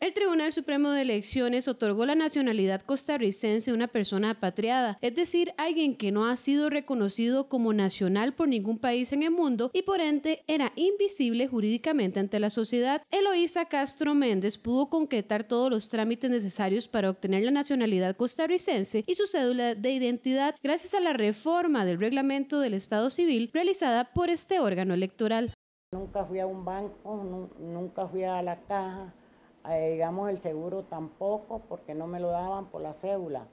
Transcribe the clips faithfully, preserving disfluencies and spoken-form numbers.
El Tribunal Supremo de Elecciones otorgó la nacionalidad costarricense a una persona apatriada, es decir, alguien que no ha sido reconocido como nacional por ningún país en el mundo y por ende era invisible jurídicamente ante la sociedad. Eloísa Castro Méndez pudo concretar todos los trámites necesarios para obtener la nacionalidad costarricense y su cédula de identidad gracias a la reforma del reglamento del Estado Civil realizada por este órgano electoral. Nunca fui a un banco, nunca fui a la caja. Eh, digamos el seguro tampoco, porque no me lo daban por la cédula,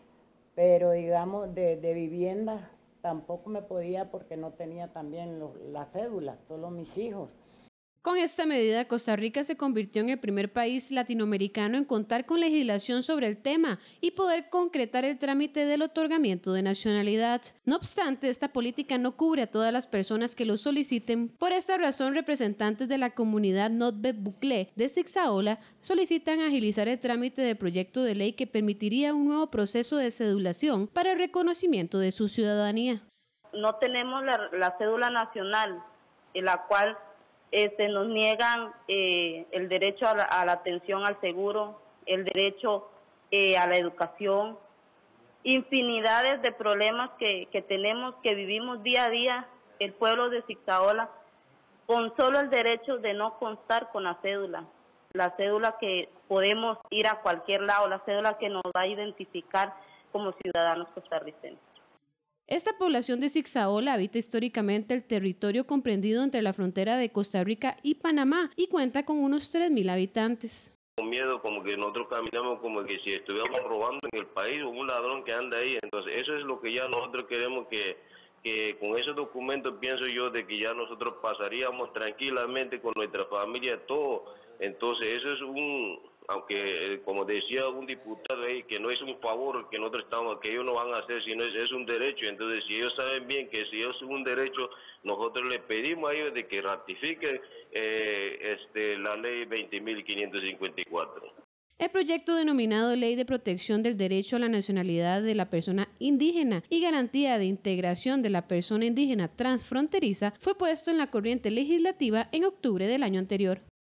pero digamos de, de vivienda tampoco me podía porque no tenía también lo, la cédula, solo mis hijos. Con esta medida, Costa Rica se convirtió en el primer país latinoamericano en contar con legislación sobre el tema y poder concretar el trámite del otorgamiento de nacionalidad. No obstante, esta política no cubre a todas las personas que lo soliciten. Por esta razón, representantes de la comunidad Notbe Bucle de Zixaola solicitan agilizar el trámite del proyecto de ley que permitiría un nuevo proceso de cedulación para el reconocimiento de su ciudadanía. No tenemos la, la cédula nacional, en la cual Este, nos niegan eh, el derecho a la, a la atención al seguro, el derecho eh, a la educación, infinidades de problemas que, que tenemos, que vivimos día a día el pueblo de Zixaola, con solo el derecho de no constar con la cédula, la cédula que podemos ir a cualquier lado, la cédula que nos va a identificar como ciudadanos costarricenses. Esta población de Zixaola habita históricamente el territorio comprendido entre la frontera de Costa Rica y Panamá y cuenta con unos tres mil habitantes. Con miedo, como que nosotros caminamos como que si estuviéramos robando en el país o un ladrón que anda ahí. Entonces eso es lo que ya nosotros queremos que, que con esos documentos pienso yo de que ya nosotros pasaríamos tranquilamente con nuestra familia todo. Entonces eso es un, aunque como decía un diputado ahí, que no es un favor que nosotros estamos, que ellos no van a hacer, sino es, es un derecho. Entonces si ellos saben bien que si es un derecho, nosotros les pedimos a ellos de que ratifiquen eh, este, la ley veinte mil quinientos cincuenta y cuatro. El proyecto denominado Ley de Protección del Derecho a la Nacionalidad de la Persona Indígena y Garantía de Integración de la Persona Indígena Transfronteriza fue puesto en la corriente legislativa en octubre del año anterior.